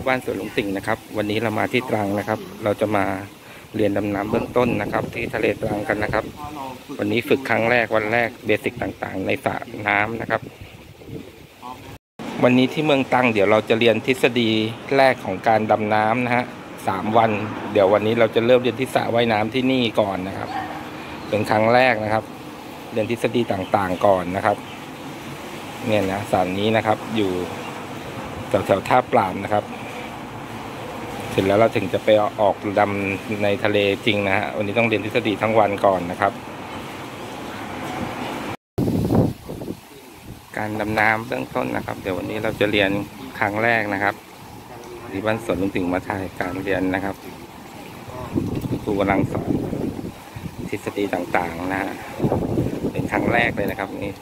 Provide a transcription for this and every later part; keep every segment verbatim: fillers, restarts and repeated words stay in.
บ้านสวนลุงติ่งนะครับวันนี้เรามาที่ตรังนะครับเราจะมาเรียนดำน้ำเบื้องต้นนะครับที่ทะเลตรังกันนะครับวันนี้ฝึกครั้งแรกวันแรกเบสิกต่างๆในสระน้ำนะครับวันนี้ที่เมืองตรังเดี๋ยวเราจะเรียนทฤษฎีแรกของการดำน้ำนะฮะสามวันเดี๋ยววันนี้เราจะเริ่มเรียนที่สระว่ายน้ำที่นี่ก่อนนะครับเป็นครั้งแรกนะครับเรียนทฤษฎีต่างๆก่อนนะครับเนี่ยนะสระนี้นะครับอยู่แถวๆท่าปรามนะครับเสร็จแล้วเราถึงจะไปออกดำในทะเลจริงนะฮะวันนี้ต้องเรียนทฤษฎีทั้งวันก่อนนะครับการดำน้ำเบื้องต้นนะครับเดี๋ยววันนี้เราจะเรียนครั้งแรกนะครับที่บ้านสวนลุงติ่งมาถ่ายการเรียนนะครับครูกำลังสอนทฤษฎีต่างๆนะฮะเป็นครั้งแรกเลยนะครับนี่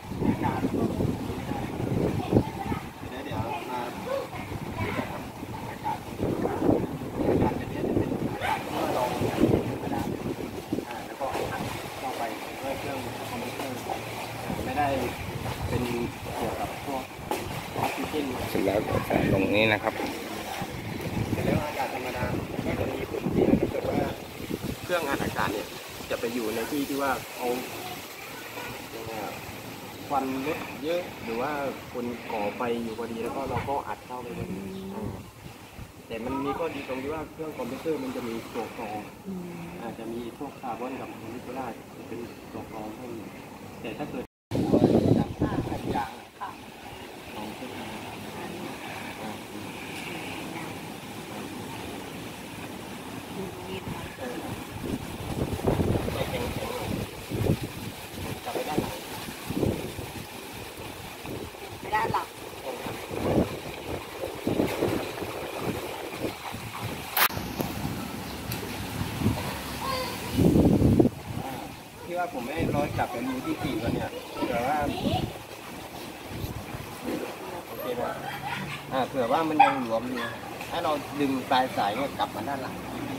ไม่ได้เป็นเกี่ยวกับพวกออกซิเจนเสร็จแล้วใส่ลงนี้นะครับเสร็จแล้วอากาศธรรมดาก็จะมีพื้นที่ถ้าเกิดว่าเครื่องอัดอากาศเนี่ยจะไปอยู่ในที่ที่ว่าเอาควันลดเยอะหรือว่าคนก่อไฟอยู่พอดีแล้วก็เราก็อัดเข้าไปเลยแต่มันมีข้อดีตรงที่ว่าเครื่องคอมพิวเตอร์มันจะมีตัวกรองอาจจะมีพวกคาร์บอนกับโมเลกุลาร์จะเป็นตัวกรองให้แต่ถ้าเกิดอย่างค่ะลองขึ้นมาจับไปด้านหลังไปด้านหลังที่ว่าผมไม่ร้อยกลับไปมือที่สี่วันเนี่ยแต่ว่าโอเคนะอ่าเผื่อว่ามันยังหลวมอยู่ถ้าเราดึงปลายสายเนี่ยกลับมาด้านหลัง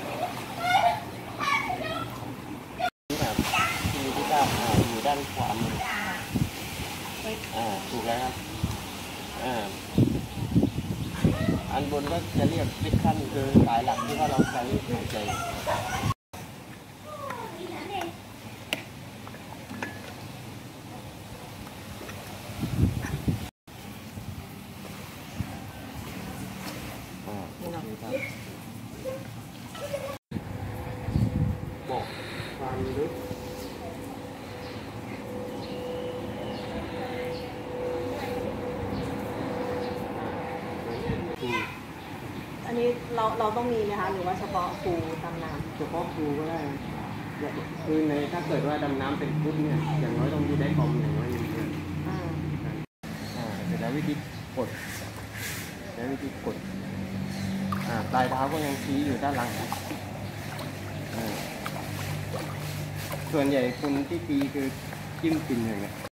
นี่ครับที่ที่ด้านอ่าอยู่ด้านขวามืออ่าถูกแล้วครับอ่าอันบนก็จะเรียกฟิกขั้นคือสายหลักที่ว่าเราใช้หายใจบอกความลึกอันนี้เราเราต้องมีไหมคะหรือว่าเฉพาะครูดำน้ำเฉพาะครูก็ได้คือในถ้าเกิดว่าดำน้ำเป็นฟุตเนี่ยอย่างน้อยต้องมีได้คอมอย่างน้อยหนึ่งเดือนอ่าอ่าเสร็จแล้ววิธีกดแล้ววิธีกดอ่าปลายเท้าก็ยังชี้อยู่ด้านหลังอ่าส่วนใหญ่คนที่ตีคือจิ้มปินอย่างเงี้ย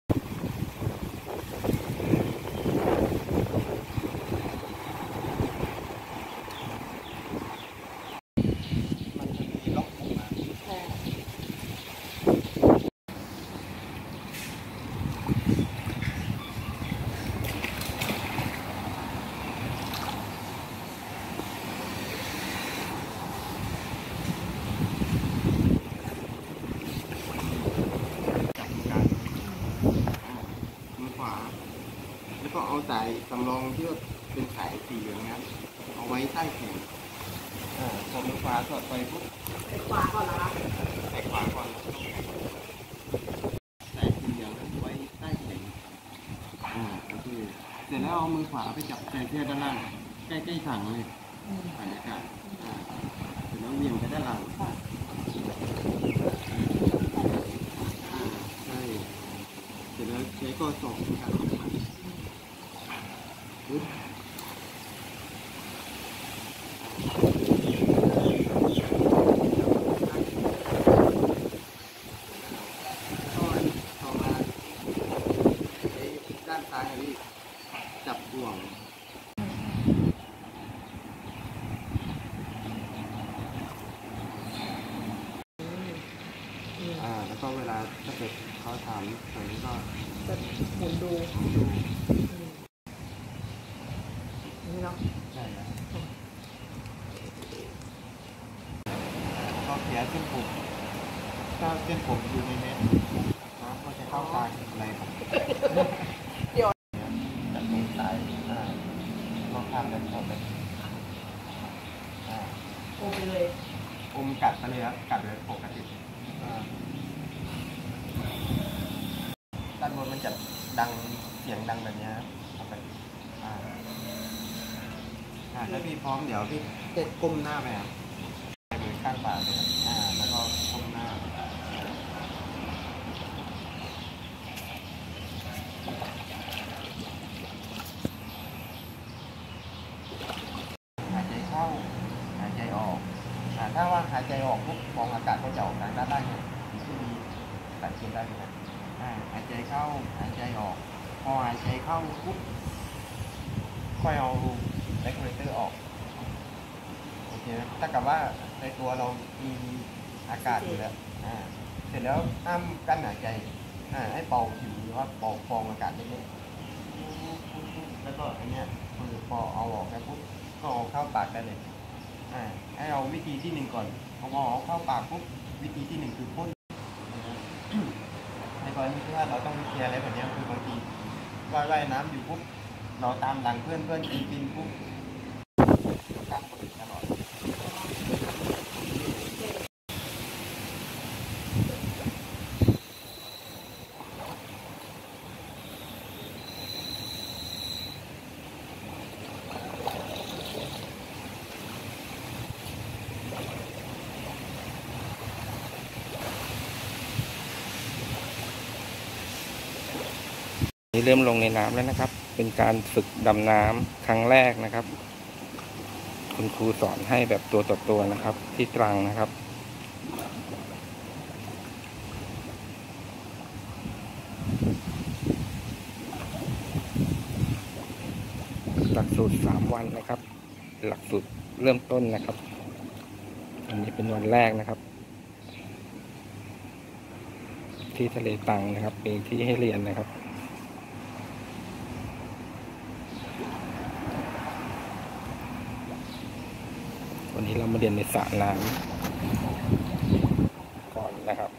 แล้วก็เอาสายสำรองที่ว่าเป็นสายสีเหลืองนั้นเอาไว้ใต้แขนอ่าพอมือขวาสอดไปปุ๊บใส่ขวาก่อนนะคะใส่ขวาก่อนสายสีเหลืองไว้ใต้แขนอ่าโอเคเสร็จแล้วเอามือขวาไปจับใจเสื้อด้านล่างใกล้ๆถังเลยถังอากาศอ่าเสร็จแล้วเหวี่ยงไปด้านหลังใช่เสร็จแล้วใช้ข้อศอกในการออกมาปึ๊บต่อมาใช้ด้านซ้ายนี่จับห่วงอ่าแล้วก็เวลาถ้าเกิดเขาถามตรงนี้ก็จะหมุนดูใช่ครับก็เสียเส้นผมถ้าเส้นผมอยู่ในเม็ดน้ำก็จะเข้ากลางอะไรครับจัดตรงสายอ่าก็ข้ามกันหมดเลยอ่าโอไปเลยอมกัดไปเลยครับกัดเลยปกติอ่าด้านบนมันจะดังเสียงดังแบบนี้ครับเอาไปอ่าอ่าถ้าพี่พร้อมเดี๋ยวพี่จะก้มหน้าไปครับมือข้างปากเลยครับอ่าแล้วก็ก้มหน้าหายใจเข้าหายใจออกอ่าถ้าว่าหายใจออกปุ๊บฟองอากาศก็จะออกทางด้านล่างเนี่ยที่มีสังเกตได้ไหมครับอ่าหายใจเข้าหายใจออกพอหายใจเข้าปุ๊บค่อยเอาเรกูเลเตอร์ออกโอเคไหมถ้ากับว่าในตัวเรามีอากาศอยู่แล้วอ่าเสร็จแล้วห้ามกั้นหายใจอ่าให้เป่าผิวหรือว่าเป่าฟองอากาศเล็กๆแล้วก็อันเนี้ยคือพอเอาออกแล้วปุ๊บก็เอาเข้าปากได้เลยอ่าให้เอาวิธีที่หนึ่งก่อนพอเอาเข้าปากปุ๊บวิธีที่หนึ่งคือพ่นในกรณีที่ว่าเราต้องเคลียร์อะไรแบบนี้คือบางทีว่ายว่ายน้ำอยู่ปุ๊บเราตามหลังเพื่อนเพื่อนกินกินปุ๊บการปฏิตลอดนี่เริ่มลงในน้ำแล้วนะครับ เป็นการฝึกดำน้ำครั้งแรกนะครับ คุณครูสอนให้แบบตัวต่อตัวนะครับ ที่ตรังนะครับ หลักสูตรสามวันนะครับ หลักสูตรเริ่มต้นนะครับ อันนี้เป็นวันแรกนะครับ ที่ทะเลตรังนะครับมีที่ให้เรียนนะครับ วันนี้เรามาเรียนในสระน้ำก่อนนะครับ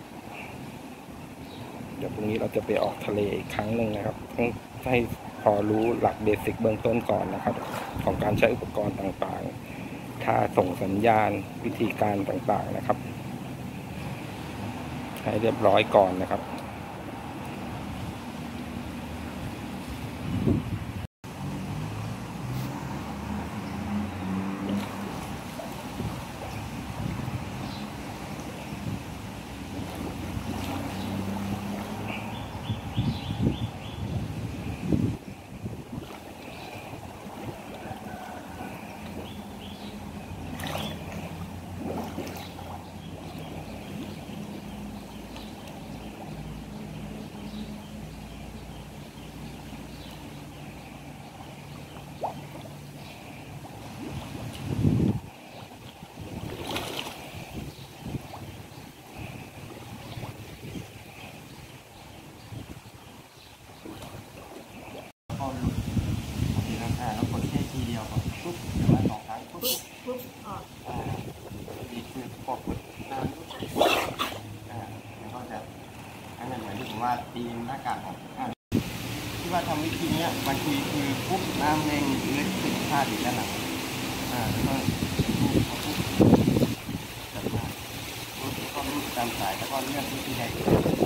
เดี๋ยวพรุ่งนี้เราจะไปออกทะเลอีกครั้งหนึ่งนะครับต้องให้พอรู้หลักเบสิกเบื้องต้นก่อนนะครับ ของการใช้อุปกรณ์ต่างๆถ้าส่งสัญญาณวิธีการต่างๆนะครับ ให้เรียบร้อยก่อนนะครับก็โอเคนะอ่าแล้วกดแค่ทีเดียวครับปุ๊บเดี๋ยวมาสองครั้งปุ๊บปุ๊บอ่าอ่าอีกคือพอกดน้ำปุ๊บอ่าแล้วก็จะอันนั้นเหมือนที่ผมว่าตีหน้ากากออกอ่าที่ว่าทำวิธีนี้บางทีคือปุ๊บน้ำแรงเลือดติดพลาดอยู่ด้านหลังอ่าแล้วก็รูปปุ๊บจับมาปุ๊บแล้วก็รูปตามสายแล้วก็เลือกวิธีใด